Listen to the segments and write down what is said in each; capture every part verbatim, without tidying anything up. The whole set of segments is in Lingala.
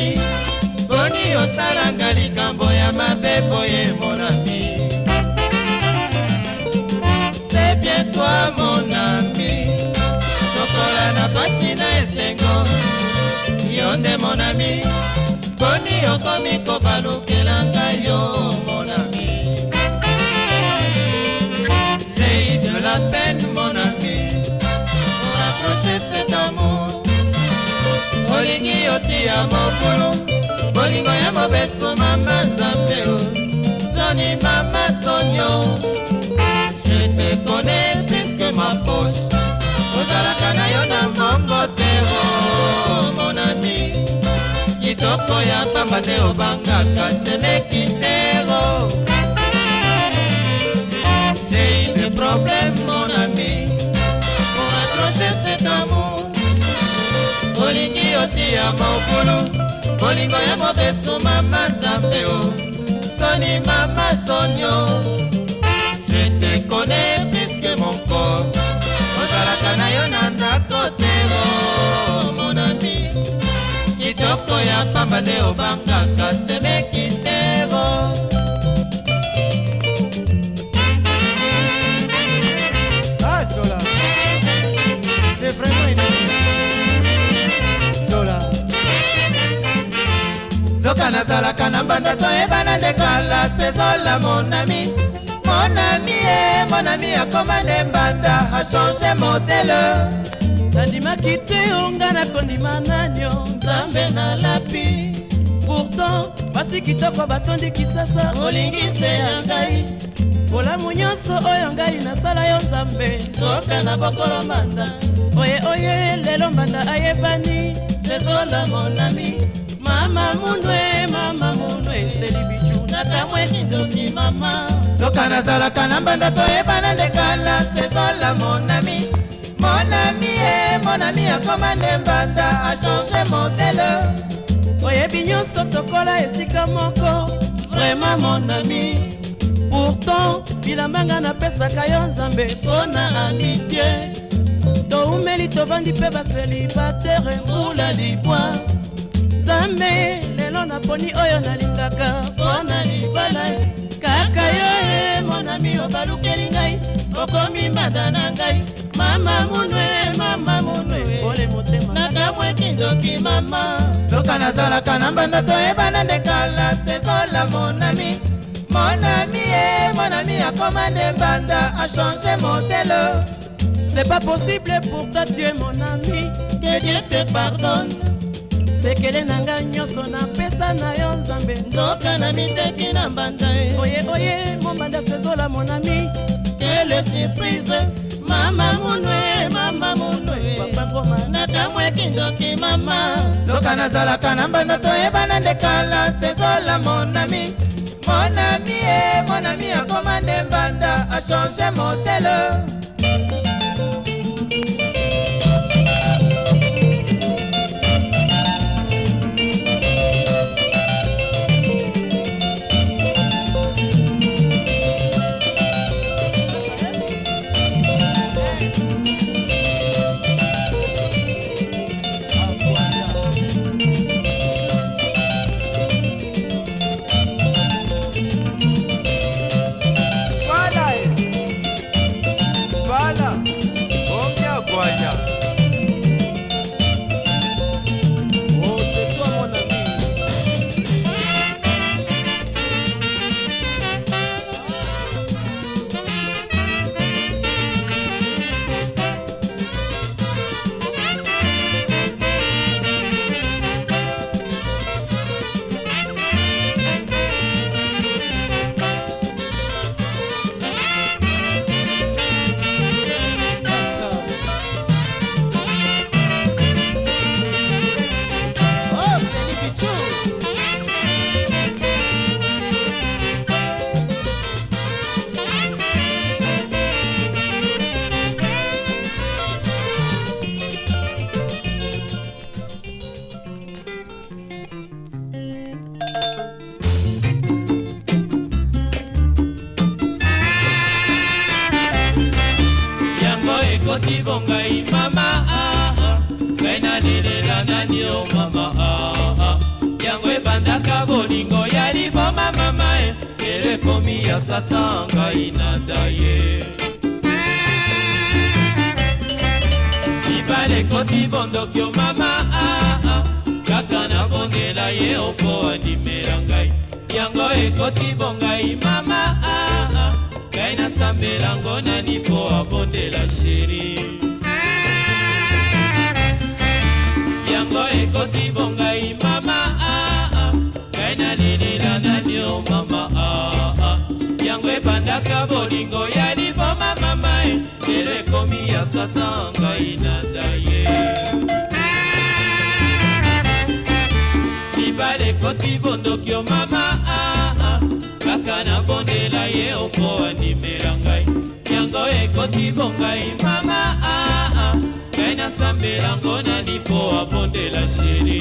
ami, boni osalanga likambo ya mabe boye mon ami. C'est bien toi mon ami, tokola na pasi na esengo, yonde mon ami, boni okomi kobalukelanga yo mon ami. J'ai eu de la peine mon ami pour accrocher cet amour. Olingi otia mokolo, bolingo ya mobeso mama Nzambe o, soni mama sonyo. Je te connais plus que ma poche, ozalaka na yo na mongotero mon ami. Kitoko ya pamba te obangaka semekitero. J'ai eu des problèmes mon ami pour accrocher cet amour. Olingi otia mokolo, bolingo ya mobeso mama Nzambe o, soni mama sonyo. Je te connais plus que mon corps, ozalaka na yo na ndako tero mon ami. Kitoko ya pamba te obangaka semekitero. Ah Zola, c'est vraiment une Zola. Zoka nazalaka na mbanda toyebana nde kala, c'est Zola mon ami. Mon ami eh, mon ami akoma nde mbanda, a changé modèle. Nandimaki te onga nakondima nanyo, Nzambe na lapi. Pourtant basi kitoko batondi kisasa, olingi se ya ngai. Bolamu nyonso oyo ngai nasala yo Nzambe, zoka na bokolo mbanda. Oye oye lelo mbanda ayebani, c'est Zola mon ami. Mama munwe, mama munwe, selibichu nakamwe kindoki mama. Zoka nazalaka na mbanda toyebana nde kala, c'est Zola mon ami. Mon ami eh, mon ami akoma nde mbanda, a changé modèle. Oyebi nyonso tokola esika moko, vraiment mon ami. Pourtant bilambanga napesaka yo Nzambe mpona amitié. Toumeli tovandi mpe baselibatere mbula libwa. Nzambe lelo naponi oyo nalingaka mpona libala. Kaka yo e mon ami obalukeli ngai, okomi mbanda na ngai. Mama munwe, mama munwe, ole motema nakamwe kindoki mama. Zoka nazalaka na mbanda toyebana nde kala, c'est Zola mon ami. Mon ami eh, mon ami akoma nde mbanda, a changé modèle. C'est pas possible pour toi tu es mon ami, Que Dieu te pardonne. sekele nanga nyonso napesa na yo Nzambe. Zoka na miteki na mbanda e. Oye oye mon mbanda c'est Zola mon ami. Quelle surprise, mama munwe, mama munwe, Papa ngoma nakamwe kindoki mama. Zoka nazalaka na mbanda toyebana nde kala, c'est Zola mon ami. Mon ami eh, mon ami akoma nde mbanda, a changé modèle. ekoti bongai mama ah ah, kaina lilela nani o mama ah ah, yango ebandaka bolingo ya liboma mama e lelo ekomi ya satan ngai nada ye mibale ekoti bondoki o mama aa kaka nabondela ye opo andimela ngai yango ekoti bongai mama aa ngai nasambelango nani po abondela sheri yango ekoti bongai mama aa ngai nalilela nani o mama aa yango ebandaka bolingo ya liboma mama e lelo ekomi ya satan ngai nada ye mibale ekoti bondoki o mama aa kaka nabondela ye opo andimela ngai yango ekoti bongai mama aa ngai nasambelango nani po abondela sheri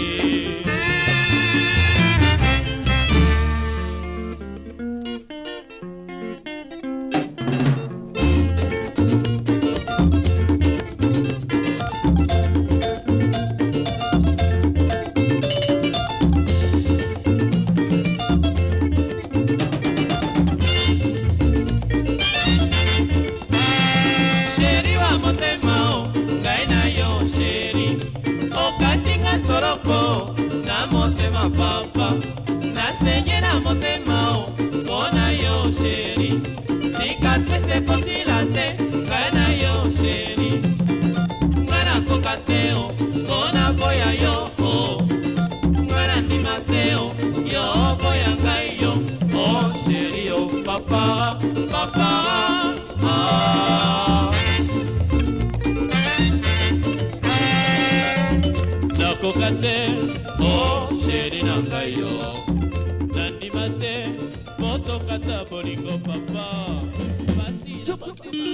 na motema papa nasenye na motema o mpona yo sheri cicatrice ekosila te ngai na yo sheri ngai nakoka te o mpona boya yo o ngai nandima te o yo boya ngai yo o sheri o papa papa ah. nakoka te o sheri na ngai yo nandima te motokata bolingo papa pasi na motema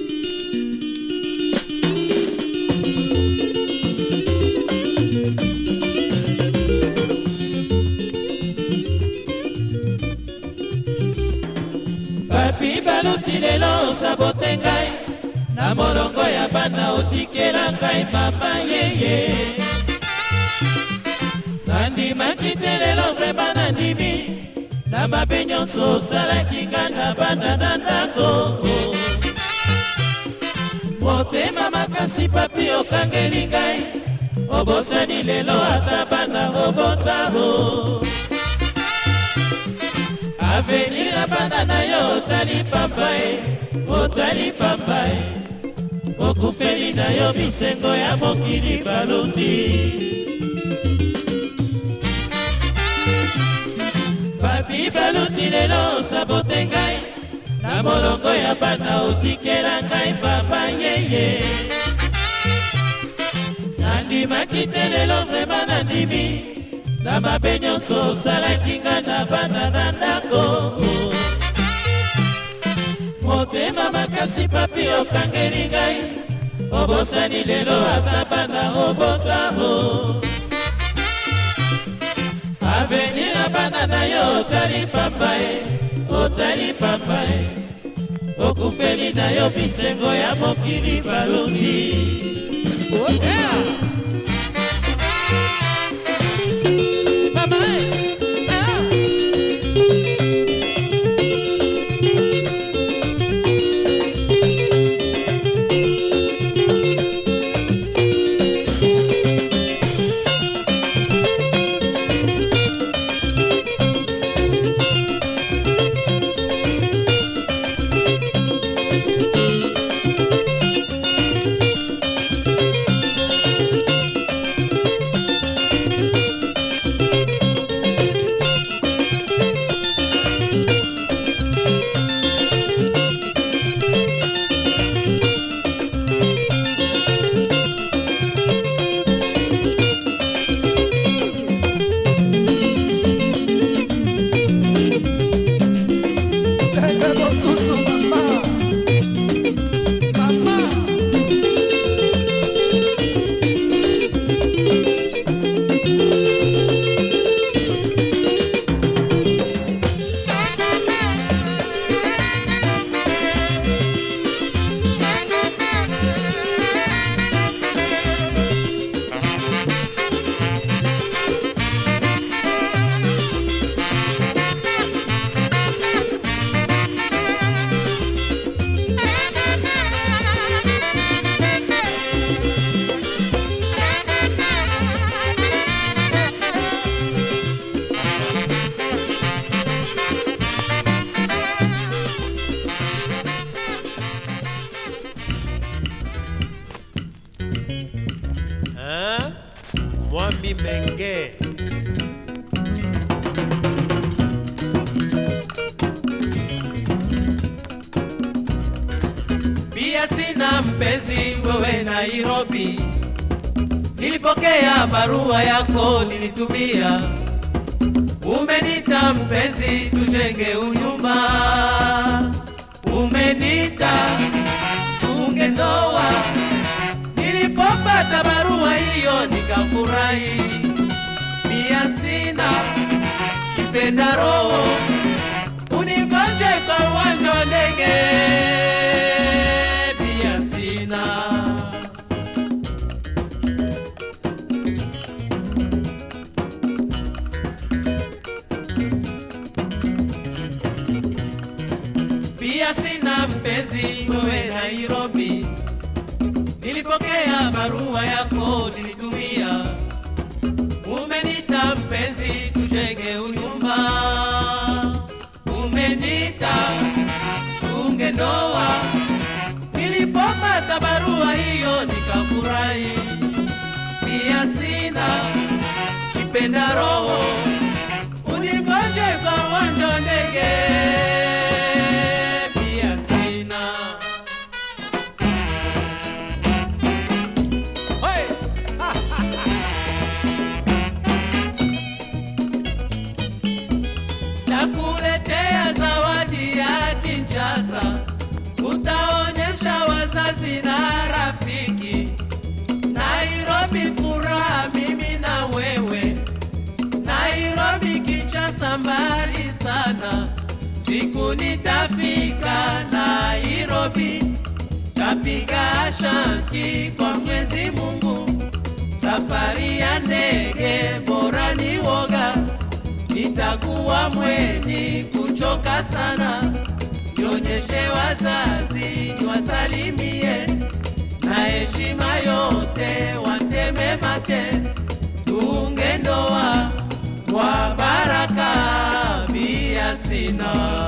papi baluti lelo sabote ngai na molongo ya bana otikela ngai mama yeye nandimaki te lelo vrema nandimi na mabe nyonso osalaki nga na bana na ndako motema makasi papi okangeli ngai obosani lelo ata bana obotabo avenir ya bana na yo otali pamba e otali pamba e okufeli na yo bisengo ya mokili baluti papi baluti lelo sabote ngai na molongo ya bana otikela ngai pamba yeye nandimaki te lelo vrema nandimi na mabe nyonso osalaki nga na bana na ndako motema makasi papi okangeli ngai obosani lelo ata bana obotamo avenir ya bana na yo otali pamba e otali pamba e okufeli na yo bisengo ya mokili baluti oh, yeah. Mama, ah. Robi Menge. Pia sina mpenzi wewe Nairobi, nilipokea barua yako nilitumia, umenita mpenzi tujenge unyumba, umenita tunge ndoa. Nilipopata barua hiyo nikafurahi, pia sina kipenda roho, unigonje kwa uwanja wa ndege, pia sina. Pia sina mpenzi wewe Nairobi, nilipokea barua yako nilitumia, umenita mpenzi tujenge unyumba, umenita tunge ndoa. Nilipopata barua hiyo nikafurahi, pia sina kipenda roho, unigonje kwa uwanja wa ndege, pia sina. Nakuletea zawadi ya Kinshasa, utaonyesha wazazi na rafiki. Nairobi furaha mimi na wewe, Nairobi Kinshasa mbali sana. Siku nitafika Nairobi, tapiga shanti kwa Mwenyezi Mungu. Safari ya ndege bora ni woga, nitakuwa mwenye kuchoka sana. Nionyeshe wazazi niwasalimie, na heshima yote wateme mate, tunge ndoa kwa baraka, pia sina.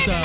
Bogota.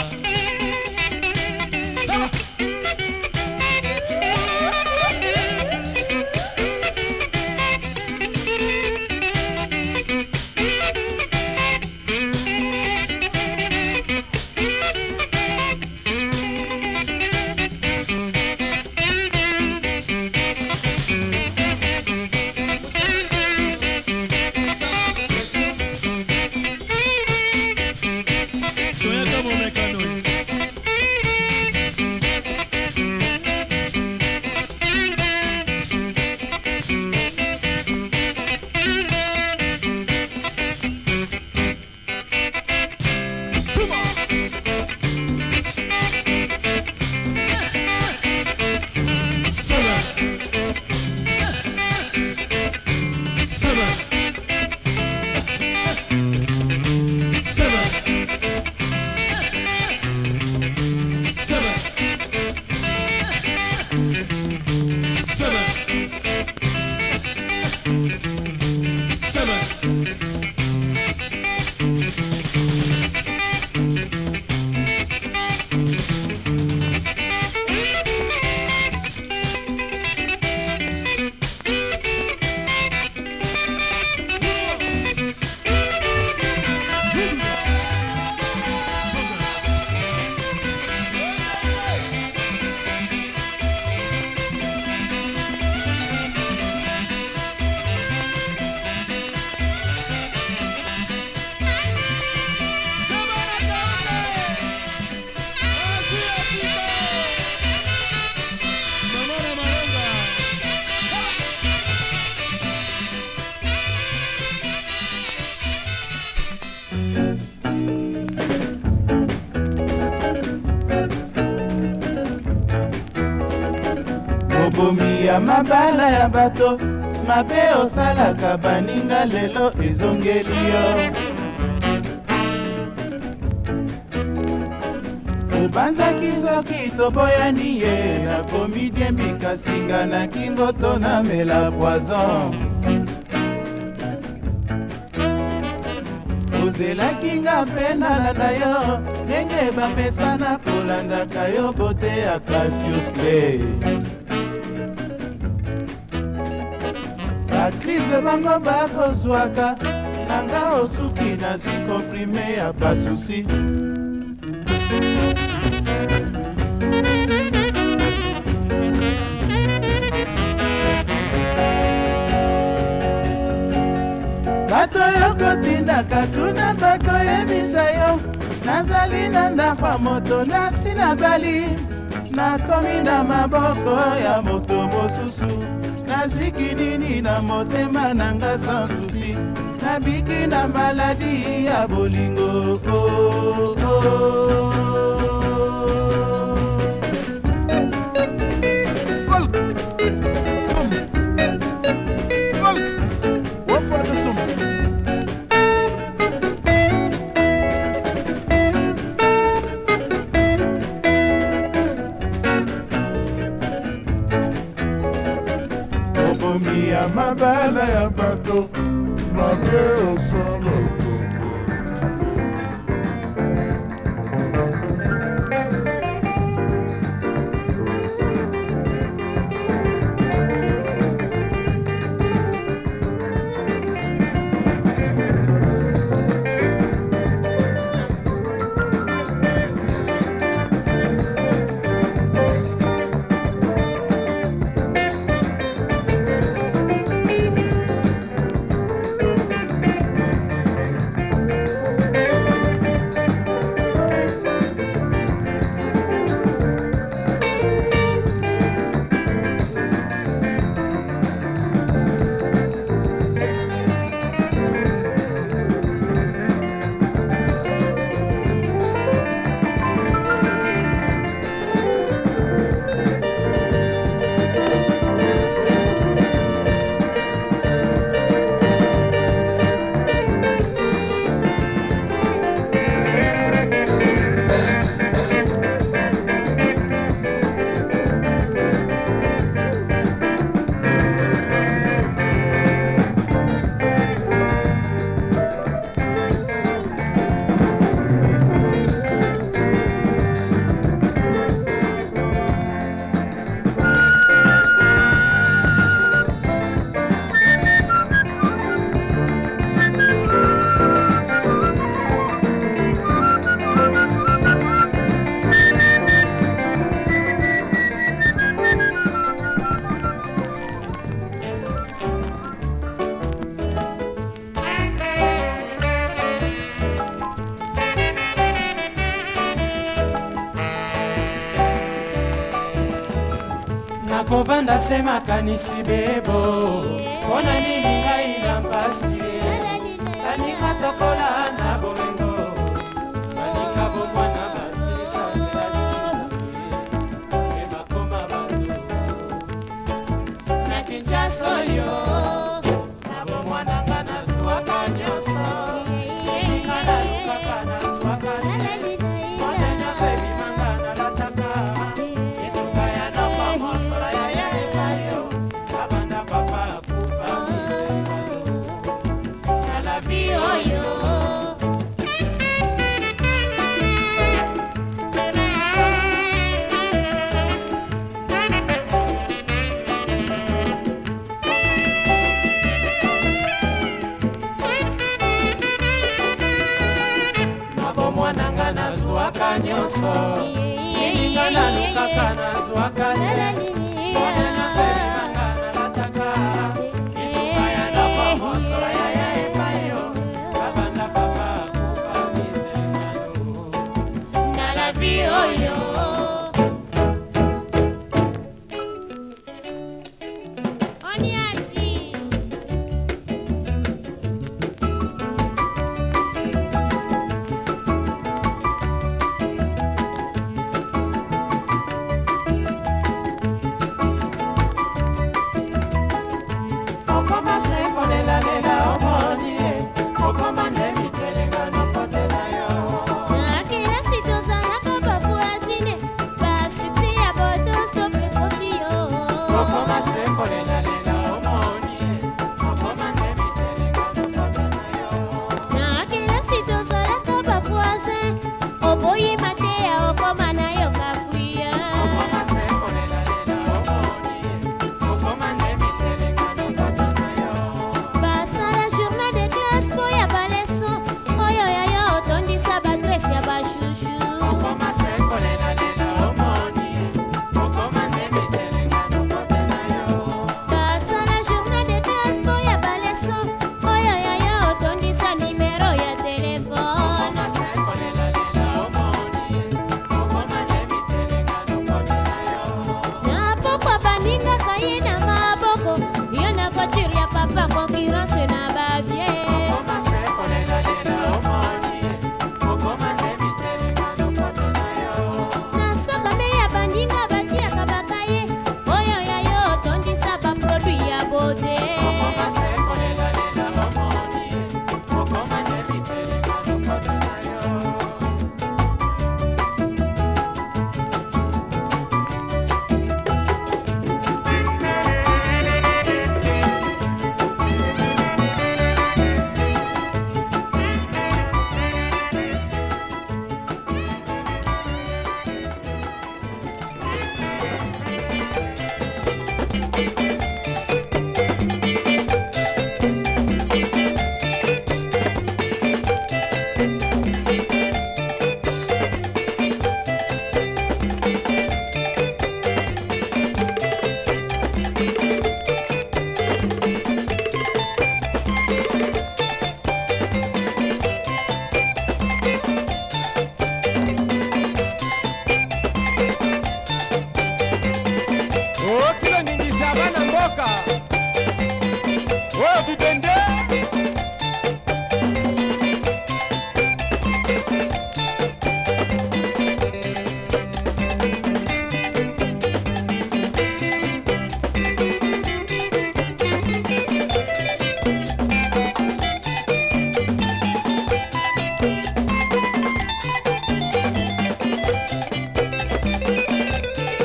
Bomi ya mabala ya bato mabe osalaka baninga lelo ezongeli yo. Obanzaki soki toboyani ye nakomi diembika singa na kingo tonamela poison. Ozelaki nga mpe nalanda yo ndenge bapesana kolandaka yo bote ya Cassius Clay. Bakrize bango bakozwaka nanga osuki nazwi komprime ya basusi. Bato yokotindaka tuna bakoyebisa yo nazali na ndako moto nasi na bali nakomi na maboko ya moto mosusu. Nazwiki nini na motema nanga sans souci nabiki na maladi ya bolingo. Oh, oh. Folk Sum Folk What for the Sum Bomi ya mabala ya bato mabe osala. nakovanda se makanisi bebo mpona nini ngai na mpasi taninga tokola na bomengo baninga bomwana basilisa melasi nzambe e bakoma bato na kinshasa oyo na bomwananga nazwaka nyonso eninga nalukaka nazwaka mwana nyonso ebimanga nalataka etuka ya noko mosolo ya ya ebayo abanda papa akufa na la vie oyo mwananga nazwaka nyonso eninga nalukaka nazwaka mwana nyonso ebimanga nalataka etuka ya ndoko mosolo ya ya epayo babanda papa akufa mitengano na la vie oyo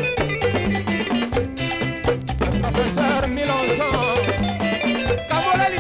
Professeur Milonson, Kamola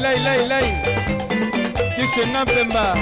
lai lai lai Kishe Nampemba.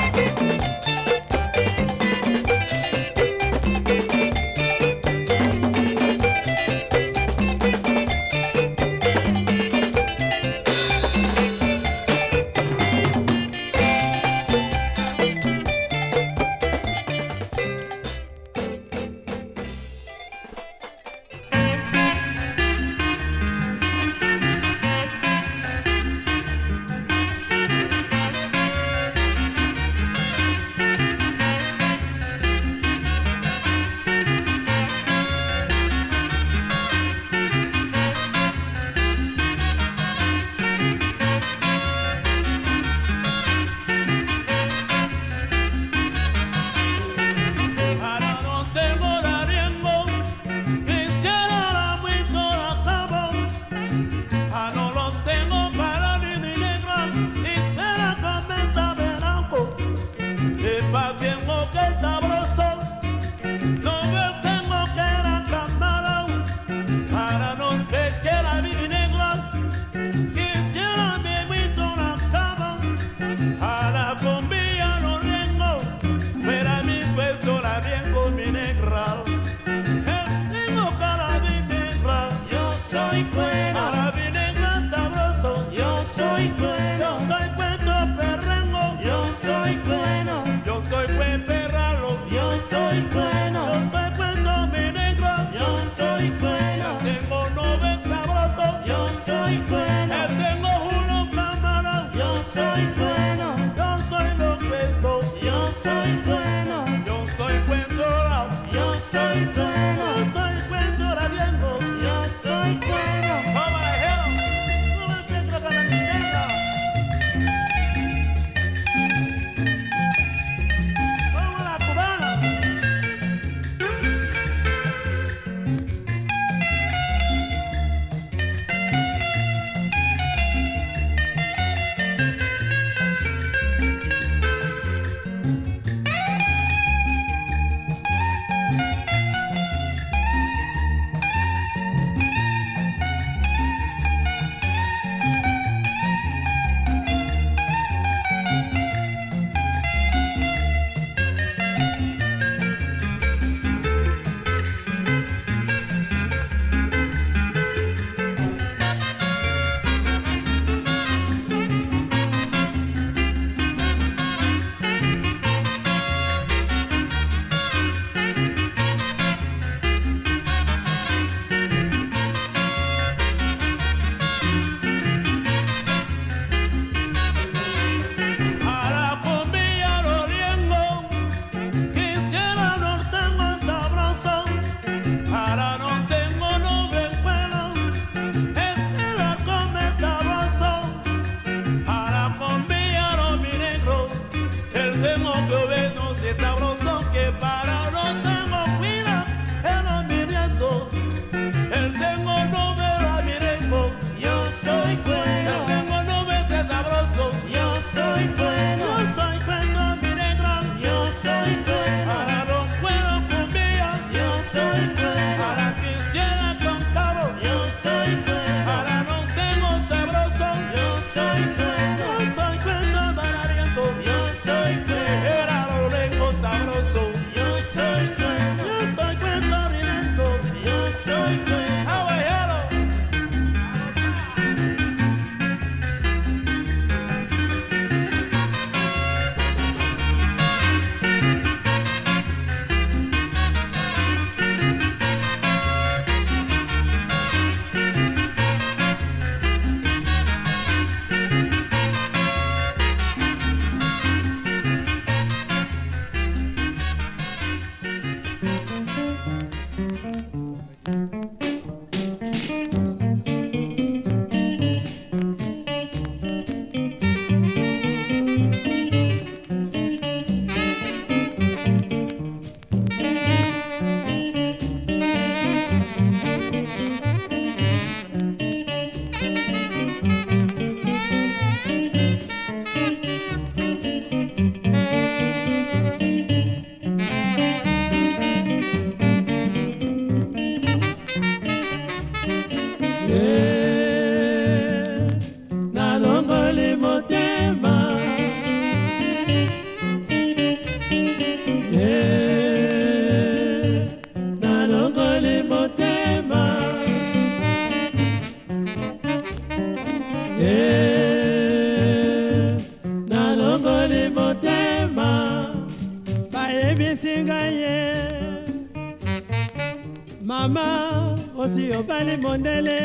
motema bayebisi ngai ye mama osi obali mondele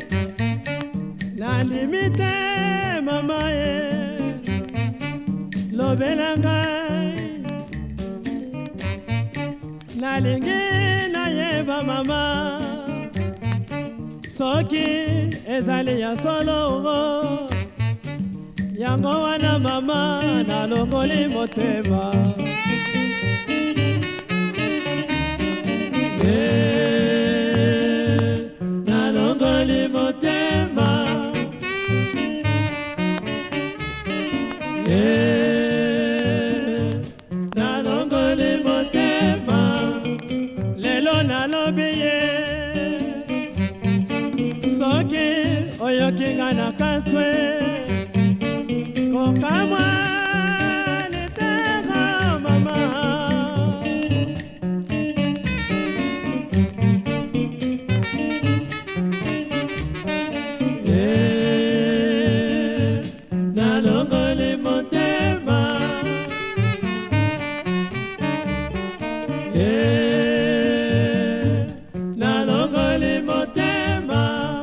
nandimi te mama ye lobela ngai nalingi nayeba mama soki ezali ya solo yango wana mama nalongoli motema yeah, nalongoli motema yeah, nalongoli motema lelo nalobi ye soki oyoki nga na kaswe kokamwa litera mama yeah, nalongoli motema yeah, nalongoli motema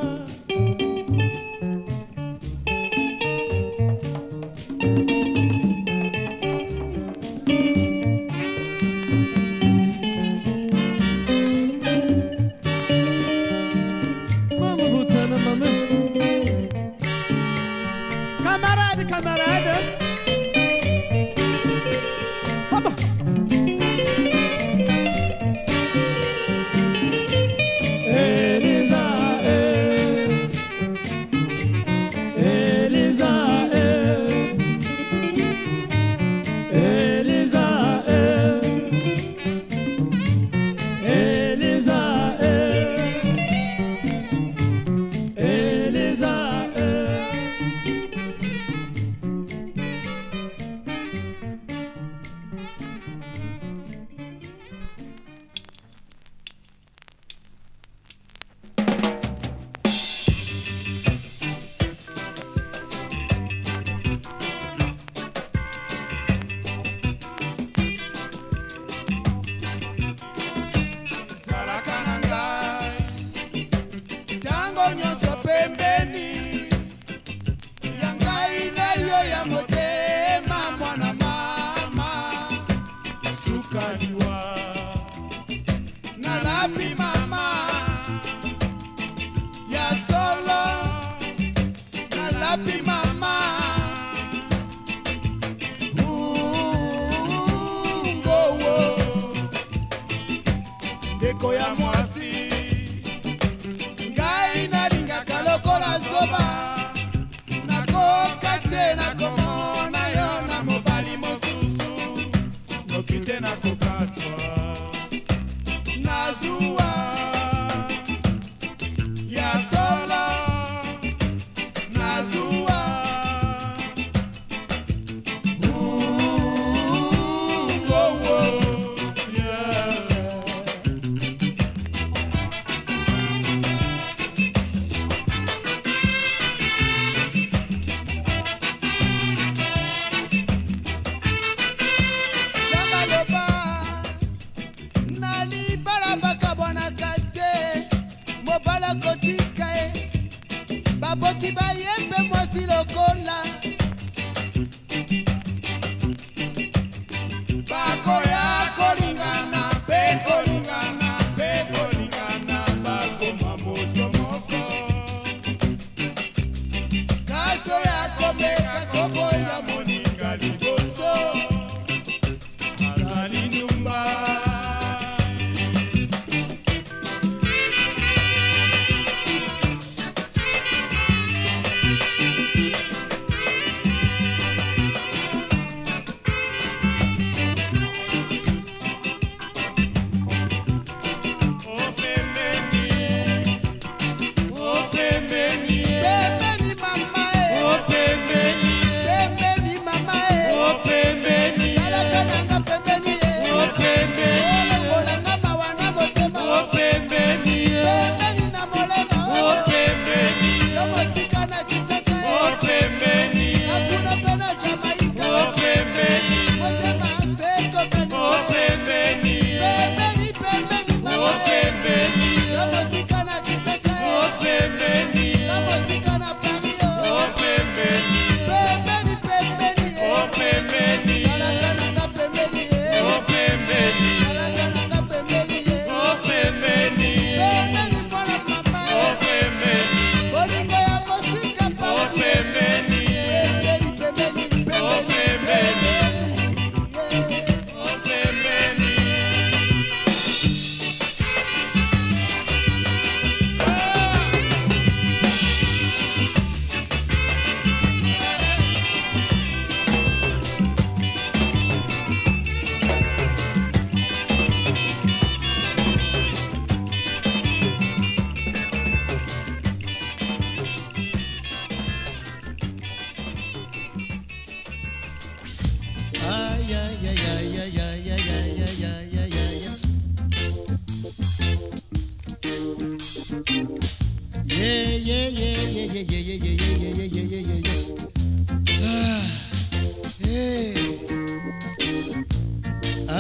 camarade, camarade. Haba. Elisa, Elisa, Elisa, Elisa, Elisa. Nalapi mama ya solo nalapi mama ngowo ndeko ya mwasi ngai nalingaka lokola zoba nakoka te nakomona yo na mobali mosusu noki te nakokatwa Nazua ya solo Nazua Ooh, oh, oh, yeah.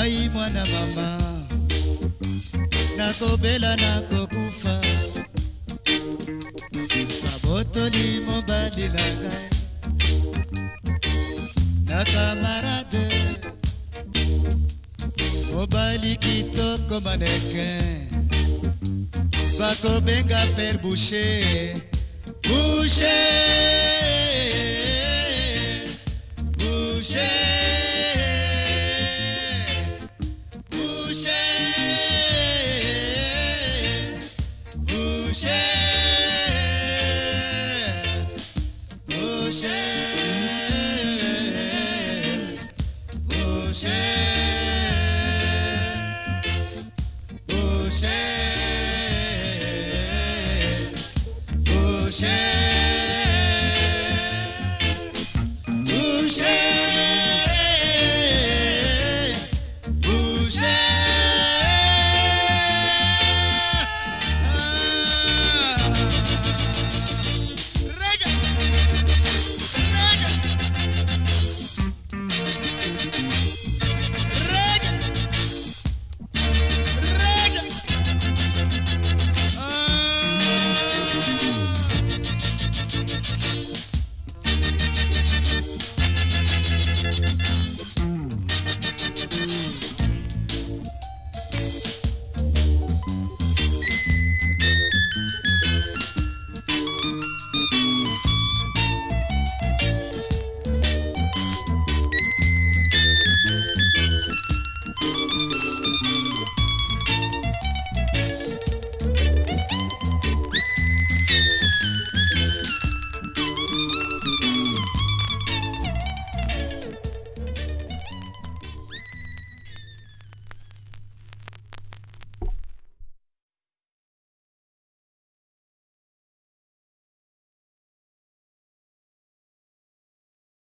ngai mwana mama nakobela nakokufa babotoli mobali na ngai na kamarade mobali kitoko mannequin bakobenga per boucher boucher boucher Boucher,